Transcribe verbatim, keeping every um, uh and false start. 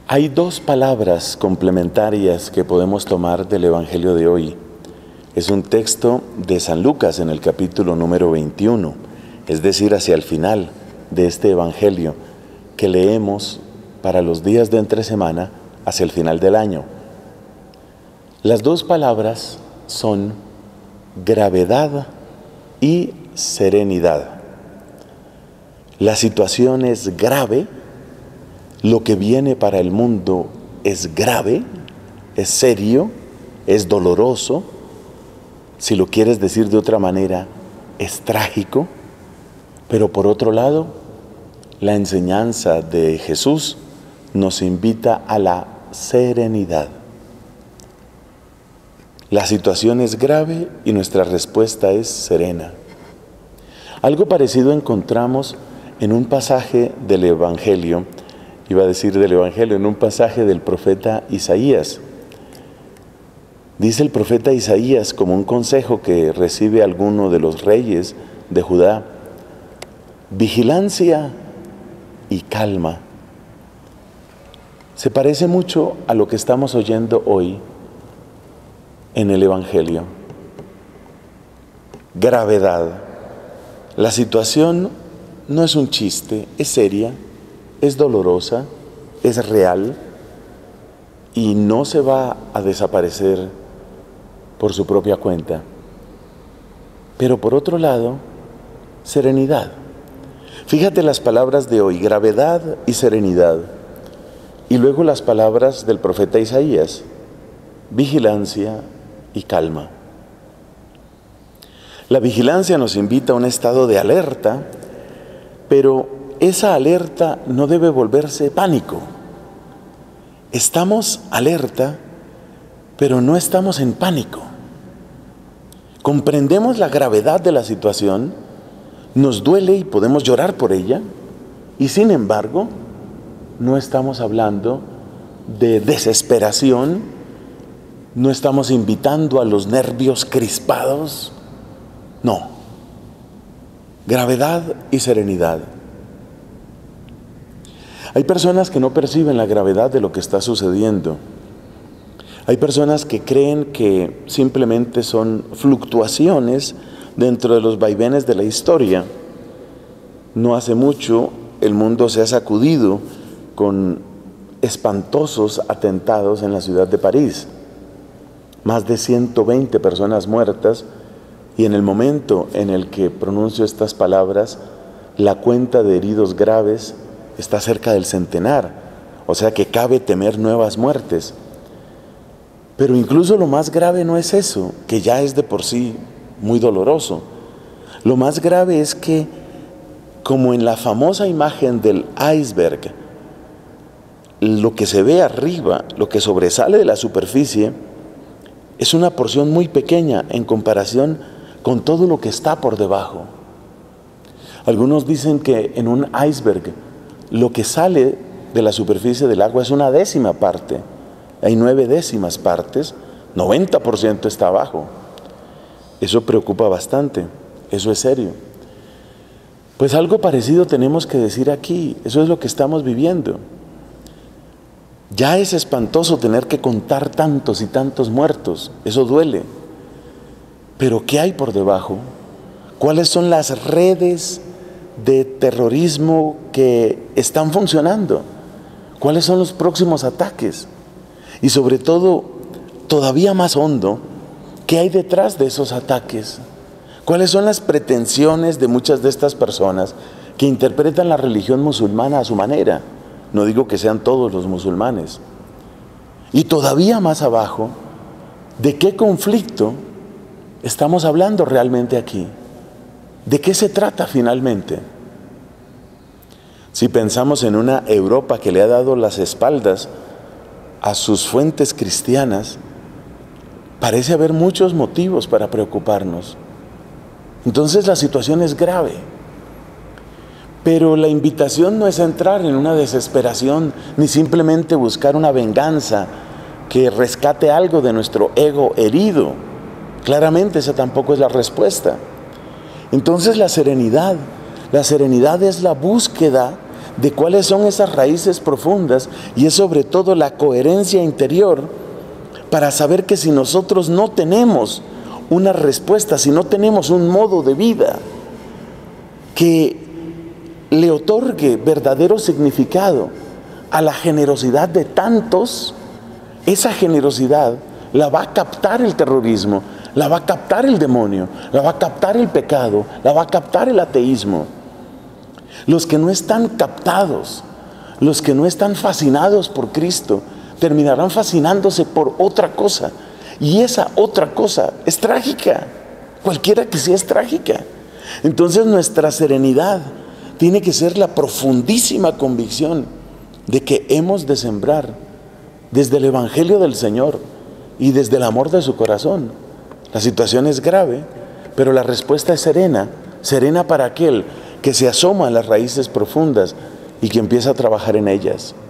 Hay dos palabras complementarias que podemos tomar del Evangelio de hoy. Es un texto de San Lucas en el capítulo número veintiuno, es decir, hacia el final de este Evangelio que leemos para los días de entre semana hacia el final del año. Las dos palabras son gravedad y serenidad. La situación es grave, lo que viene para el mundo es grave, es serio, es doloroso, si lo quieres decir de otra manera, es trágico, pero por otro lado, la enseñanza de Jesús nos invita a la serenidad. La situación es grave y nuestra respuesta es serena. Algo parecido encontramos en un pasaje del Evangelio, iba a decir del Evangelio, en un pasaje del profeta Isaías. Dice el profeta Isaías como un consejo que recibe alguno de los reyes de Judá: vigilancia y calma. Se parece mucho a lo que estamos oyendo hoy en el Evangelio. Gravedad. La situación no es un chiste, es seria, es dolorosa, es real y no se va a desaparecer por su propia cuenta. Pero por otro lado, serenidad. Fíjate las palabras de hoy, gravedad y serenidad. Y luego las palabras del profeta Isaías, vigilancia y calma. La vigilancia nos invita a un estado de alerta, pero esa alerta no debe volverse pánico. Estamos alerta, pero no estamos en pánico. Comprendemos la gravedad de la situación, nos duele y podemos llorar por ella, y sin embargo, no estamos hablando de desesperación, no estamos invitando a los nervios crispados, no. Gravedad y serenidad. Hay personas que no perciben la gravedad de lo que está sucediendo. Hay personas que creen que simplemente son fluctuaciones dentro de los vaivenes de la historia. No hace mucho el mundo se ha sacudido con espantosos atentados en la ciudad de París. Más de ciento veinte personas muertas, y en el momento en el que pronuncio estas palabras, la cuenta de heridos graves está cerca del centenar, o sea que cabe temer nuevas muertes. Pero incluso lo más grave no es eso, que ya es de por sí muy doloroso. Lo más grave es que, como en la famosa imagen del iceberg, lo que se ve arriba, lo que sobresale de la superficie, es una porción muy pequeña en comparación con todo lo que está por debajo. Algunos dicen que en un iceberg lo que sale de la superficie del agua es una décima parte. Hay nueve décimas partes, noventa por ciento está abajo. Eso preocupa bastante, eso es serio. Pues algo parecido tenemos que decir aquí, eso es lo que estamos viviendo. Ya es espantoso tener que contar tantos y tantos muertos, eso duele. Pero ¿qué hay por debajo? ¿Cuáles son las redes de terrorismo que están funcionando? ¿Cuáles son los próximos ataques? Y sobre todo, todavía más hondo, ¿qué hay detrás de esos ataques? ¿Cuáles son las pretensiones de muchas de estas personas que interpretan la religión musulmana a su manera? No digo que sean todos los musulmanes. Y todavía más abajo, ¿de qué conflicto estamos hablando realmente aquí? ¿De qué se trata finalmente? Si pensamos en una Europa que le ha dado las espaldas a sus fuentes cristianas, parece haber muchos motivos para preocuparnos. Entonces la situación es grave. Pero la invitación no es entrar en una desesperación, ni simplemente buscar una venganza que rescate algo de nuestro ego herido. Claramente esa tampoco es la respuesta. Entonces la serenidad, la serenidad es la búsqueda de cuáles son esas raíces profundas, y es sobre todo la coherencia interior para saber que si nosotros no tenemos una respuesta, si no tenemos un modo de vida que le otorgue verdadero significado a la generosidad de tantos, esa generosidad la va a captar el terrorismo, la va a captar el demonio, la va a captar el pecado, la va a captar el ateísmo. Los que no están captados, los que no están fascinados por Cristo, terminarán fascinándose por otra cosa. Y esa otra cosa es trágica, cualquiera que sea es trágica. Entonces nuestra serenidad tiene que ser la profundísima convicción de que hemos de sembrar desde el Evangelio del Señor y desde el amor de su corazón. La situación es grave, pero la respuesta es serena, serena para aquel que se asoma a las raíces profundas y que empieza a trabajar en ellas.